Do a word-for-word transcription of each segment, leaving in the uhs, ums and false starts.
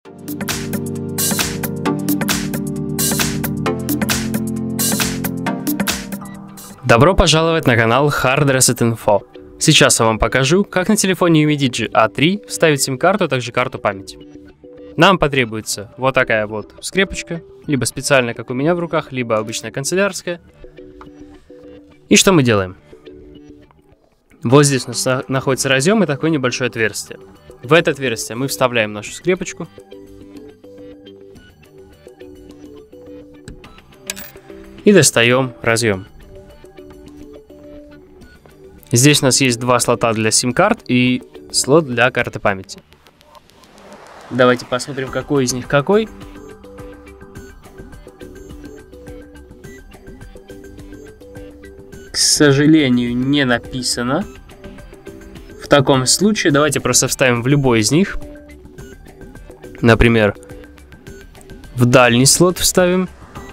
Добро пожаловать на канал Hard Reset Info. Сейчас я вам покажу, как на телефоне ю эм ди джи а три вставить сим-карту, а также карту памяти. Нам потребуется вот такая вот скрепочка, либо специальная, как у меня в руках, либо обычная канцелярская. И что мы делаем? Вот здесь у нас находится разъем и такое небольшое отверстие. В это отверстие мы вставляем нашу скрепочку. И достаем разъем. Здесь у нас есть два слота для сим-карт и слот для карты памяти. Давайте посмотрим, какой из них какой. К сожалению, не написано. В таком случае давайте просто вставим в любой из них. Например, в дальний слот вставим.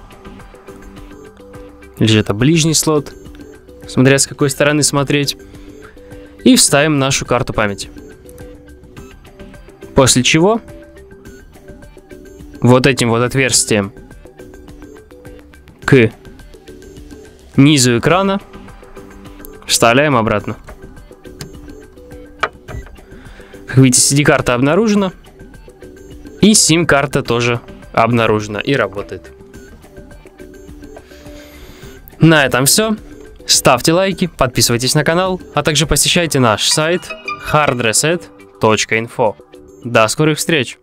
Или же это ближний слот, смотря с какой стороны смотреть. И вставим нашу карту памяти. После чего вот этим вот отверстием к низу экрана вставляем обратно. Как видите, эс ди-карта обнаружена. И сим-карта тоже обнаружена и работает. На этом все. Ставьте лайки, подписывайтесь на канал, а также посещайте наш сайт hard reset точка info. До скорых встреч!